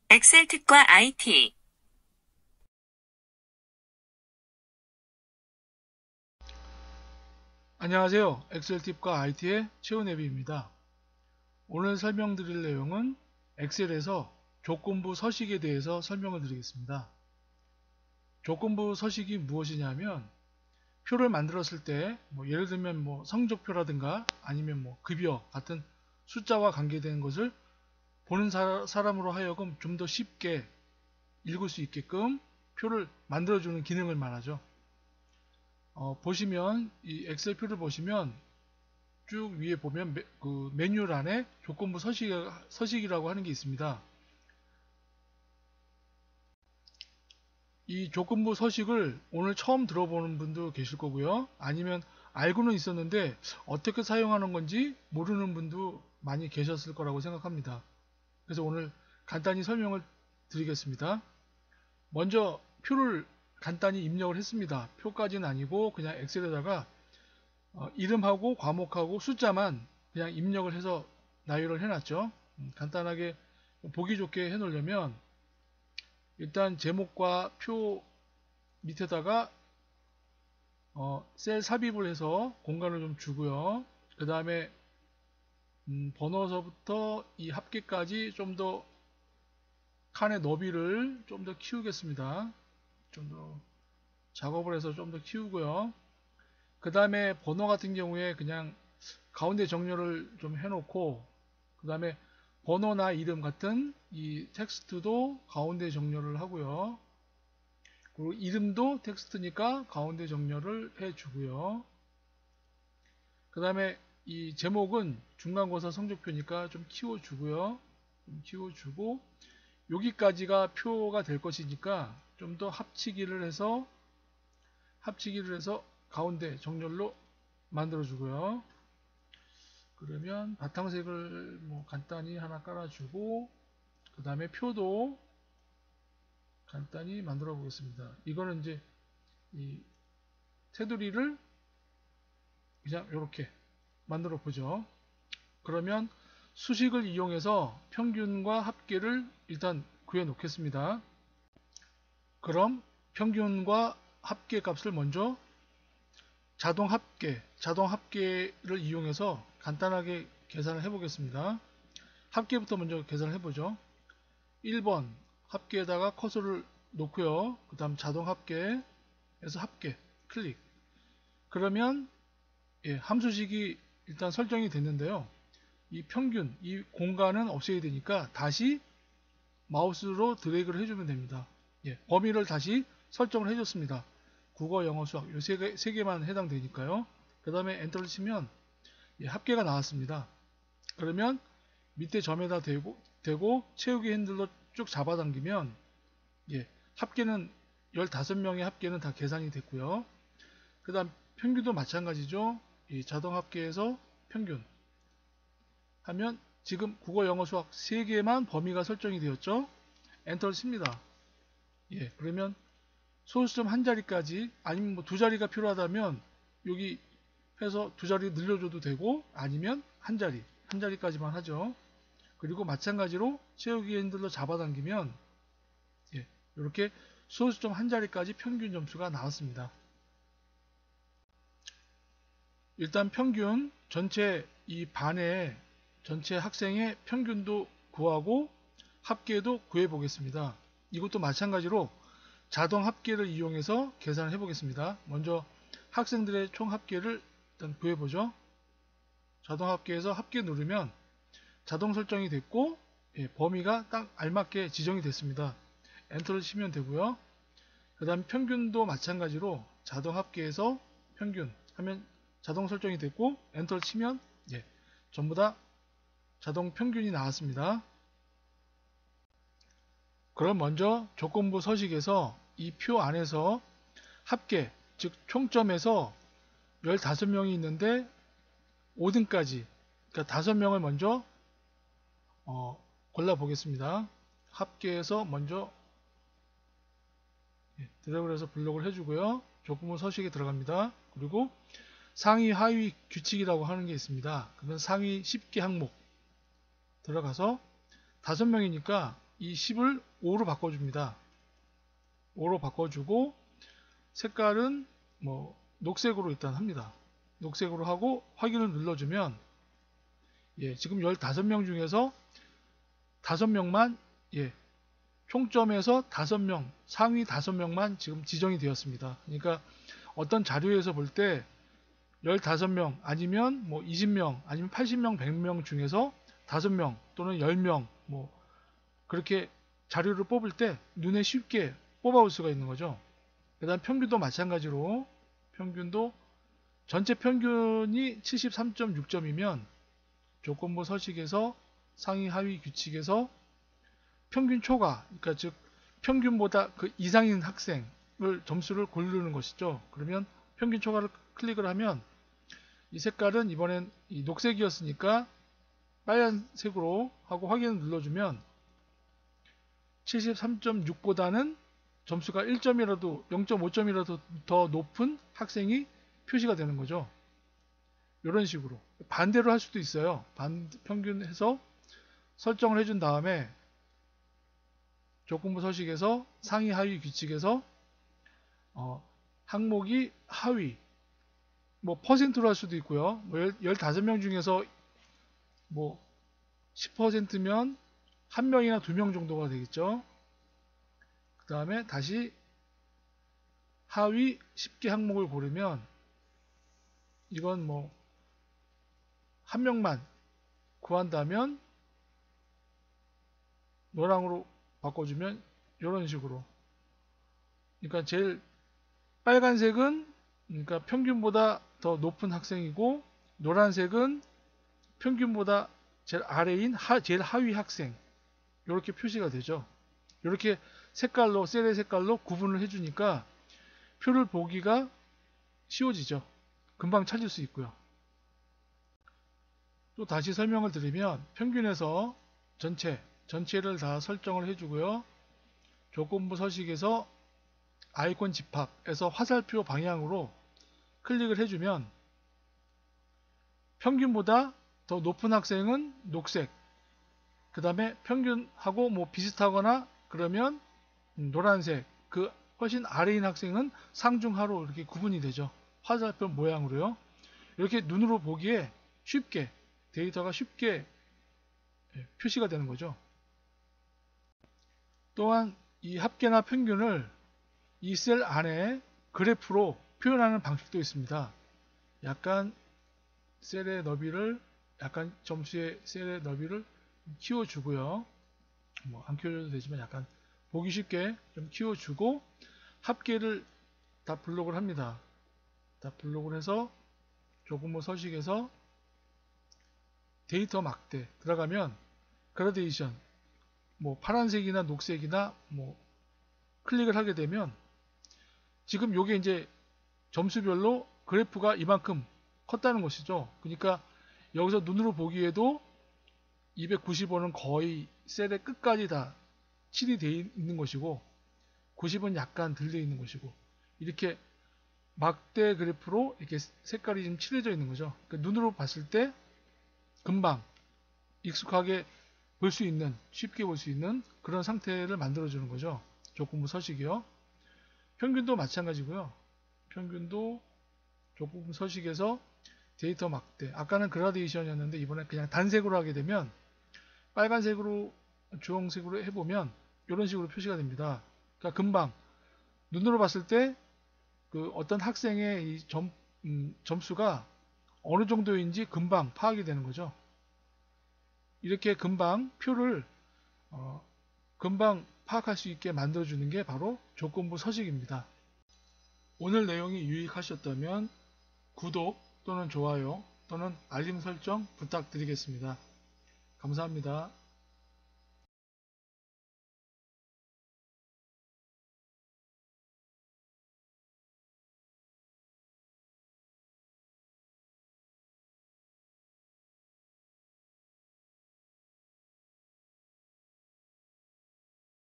엑셀 특과 IT. 안녕하세요. 엑셀 팁과 IT의 최은혜비입니다. 오늘 설명드릴 내용은 엑셀에서 조건부 서식에 대해서 설명을 드리겠습니다. 조건부 서식이 무엇이냐면 표를 만들었을 때 예를 들면 성적표라든가 아니면 급여 같은 숫자와 관계되는 것을 보는 사람으로 하여금 좀 더 쉽게 읽을 수 있게끔 표를 만들어주는 기능을 말하죠. 보시면 이 엑셀표를 보시면 쭉 위에 보면 그 메뉴란에 조건부 서식이라고 하는 게 있습니다. 이 조건부 서식을 오늘 처음 들어보는 분도 계실 거고요. 아니면 알고는 있었는데 어떻게 사용하는 건지 모르는 분도 많이 계셨을 거라고 생각합니다. 그래서 오늘 간단히 설명을 드리겠습니다. 먼저 표를 간단히 입력을 했습니다. 표까지는 아니고 그냥 엑셀에다가 이름하고 과목하고 숫자만 그냥 입력을 해서 나열을 해놨죠. 간단하게 보기 좋게 해놓으려면 일단 제목과 표 밑에다가 셀 삽입을 해서 공간을 좀 주고요. 그 다음에 번호서부터 이 합계까지 좀 더 칸의 너비를 좀 더 키우겠습니다. 좀 더 작업을 해서 좀 더 키우고요. 그 다음에 번호 같은 경우에 그냥 가운데 정렬을 좀 해놓고 그 다음에 번호나 이름 같은 이 텍스트도 가운데 정렬을 하고요. 그리고 이름도 텍스트니까 가운데 정렬을 해주고요. 그 다음에 이 제목은 중간고사 성적표니까 좀 키워주고요. 좀 키워주고 여기까지가 표가 될 것이니까 좀 더 합치기를 해서 가운데 정렬로 만들어주고요. 그러면 바탕색을 간단히 하나 깔아주고 그 다음에 표도 간단히 만들어 보겠습니다. 이거는 이제 이 테두리를 그냥 이렇게 만들어 보죠. 그러면 수식을 이용해서 평균과 합계를 일단 구해 놓겠습니다. 그럼 평균과 합계 값을 먼저 자동 합계를 이용해서 간단하게 계산을 해 보겠습니다. 합계부터 먼저 계산을 해보죠. 1번 합계에다가 커서를 놓고요. 그 다음 자동 합계에서 합계 클릭. 그러면 함수식이 일단 설정이 됐는데요. 이 평균, 이 공간은 없애야 되니까 다시 마우스로 드래그를 해주면 됩니다. 범위를 다시 설정을 해줬습니다. 국어, 영어, 수학 이 세 개만 해당되니까요. 그 다음에 엔터를 치면 합계가 나왔습니다. 그러면 밑에 점에다 대고 채우기 핸들로 쭉 잡아당기면 합계는 15명의 합계는 다 계산이 됐고요. 그 다음 평균도 마찬가지죠. 이 자동 합계에서 평균 하면 지금 국어, 영어, 수학 3개만 범위가 설정이 되었죠. 엔터를 칩니다. 그러면 소수점 한 자리까지 아니면 두 자리가 필요하다면 여기 해서 두 자리 늘려줘도 되고 아니면 한 자리까지만 하죠. 그리고 마찬가지로 채우기 핸들로 잡아당기면 이렇게 소수점 한 자리까지 평균 점수가 나왔습니다. 일단 평균 전체 이 반의 전체 학생의 평균도 구하고 합계도 구해 보겠습니다. 이것도 마찬가지로 자동 합계를 이용해서 계산을 해 보겠습니다. 먼저 학생들의 총 합계를 일단 구해 보죠. 자동 합계에서 합계 누르면 자동 설정이 됐고 범위가 딱 알맞게 지정이 됐습니다. 엔터를 치면 되고요. 그 다음 평균도 마찬가지로 자동 합계에서 평균 하면 자동 설정이 됐고 엔터를 치면 전부 다 자동 평균이 나왔습니다. 그럼 먼저 조건부 서식에서 이 표 안에서 합계 즉 총점에서 15명이 있는데 5등까지 그러니까 5명을 먼저 골라 보겠습니다. 합계에서 먼저 드래그를 해서 블록을 해주고요. 조건부 서식에 들어갑니다. 그리고 상위 하위 규칙이라고 하는 게 있습니다. 그러면 상위 10개 항목 들어가서 5명이니까 이 10을 5로 바꿔줍니다. 5로 바꿔주고 색깔은 뭐 녹색으로 일단 합니다. 녹색으로 하고 확인을 눌러주면 지금 15명 중에서 5명만 총점에서 5명, 상위 5명만 지금 지정이 되었습니다. 그러니까 어떤 자료에서 볼 때 15명 아니면 뭐 20명 아니면 80명, 100명 중에서 5명 또는 10명 뭐 그렇게 자료를 뽑을 때 눈에 쉽게 뽑아올 수가 있는 거죠. 그 다음 평균도 마찬가지로 평균도 전체 평균이 73.6점이면 조건부 서식에서 상위 하위 규칙에서 평균 초과, 그러니까 즉 평균보다 그 이상인 학생을 점수를 고르는 것이죠. 그러면 평균 초과를 클릭을 하면 이 색깔은 이번엔 이 녹색이었으니까 빨간색으로 하고 확인을 눌러주면 73.6보다는 점수가 1점이라도 0.5점이라도 더 높은 학생이 표시가 되는 거죠. 이런 식으로 반대로 할 수도 있어요. 평균해서 설정을 해준 다음에 조건부 서식에서 상위 하위 규칙에서 항목이 하위 뭐 퍼센트로 할 수도 있고요. 뭐 15명 중에서 뭐 10%면 1명이나 2명 정도가 되겠죠. 그 다음에 다시 하위 10개 항목을 고르면 이건 뭐 1명만 구한다면 노랑으로 바꿔주면 이런 식으로, 그러니까 제일 빨간색은 그러니까 평균보다 더 높은 학생이고 노란색은 평균보다 제일 아래인 제일 하위 학생, 이렇게 표시가 되죠. 이렇게 색깔로 셀의 색깔로 구분을 해주니까 표를 보기가 쉬워지죠. 금방 찾을 수 있고요. 또 다시 설명을 드리면 평균에서 전체를 다 설정을 해주고요. 조건부 서식에서 아이콘 집합에서 화살표 방향으로 클릭을 해주면 평균보다 더 높은 학생은 녹색, 그 다음에 평균하고 뭐 비슷하거나 그러면 노란색, 그 훨씬 아래인 학생은 상중하로 이렇게 구분이 되죠. 화살표 모양으로요. 이렇게 눈으로 보기에 쉽게 데이터가 쉽게 표시가 되는 거죠. 또한 이 합계나 평균을 이 셀 안에 그래프로 표현하는 방식도 있습니다. 약간 셀의 너비를 약간 점수의 셀의 너비를 키워주고요. 뭐 안 키워줘도 되지만 약간 보기 쉽게 좀 키워주고 합계를 다 블록을 합니다. 다 블록을 해서 조건부 서식에서 데이터 막대 들어가면 그라데이션 뭐 파란색이나 녹색이나 뭐 클릭을 하게 되면 지금 요게 이제 점수별로 그래프가 이만큼 컸다는 것이죠. 그러니까 여기서 눈으로 보기에도 295는 거의 셀의 끝까지 다 칠이 되어 있는 것이고 90은 약간 덜 되어 있는 것이고 이렇게 막대 그래프로 이렇게 색깔이 좀 칠해져 있는 거죠. 그러니까 눈으로 봤을 때 금방 익숙하게 볼 수 있는, 쉽게 볼 수 있는 그런 상태를 만들어주는 거죠. 조건부 서식이요. 평균도 마찬가지고요. 평균도 조건부 서식에서 데이터 막대, 아까는 그라데이션이었는데 이번에 그냥 단색으로 하게 되면 빨간색으로 주황색으로 해보면 이런 식으로 표시가 됩니다. 그러니까 금방 눈으로 봤을 때 그 어떤 학생의 이 점수가 어느 정도인지 금방 파악이 되는 거죠. 이렇게 금방 표를 금방 파악할 수 있게 만들어주는 게 바로 조건부 서식입니다. 오늘 내용이 유익하셨다면 구독 또는 좋아요 또는 알림 설정 부탁드리겠습니다. 감사합니다.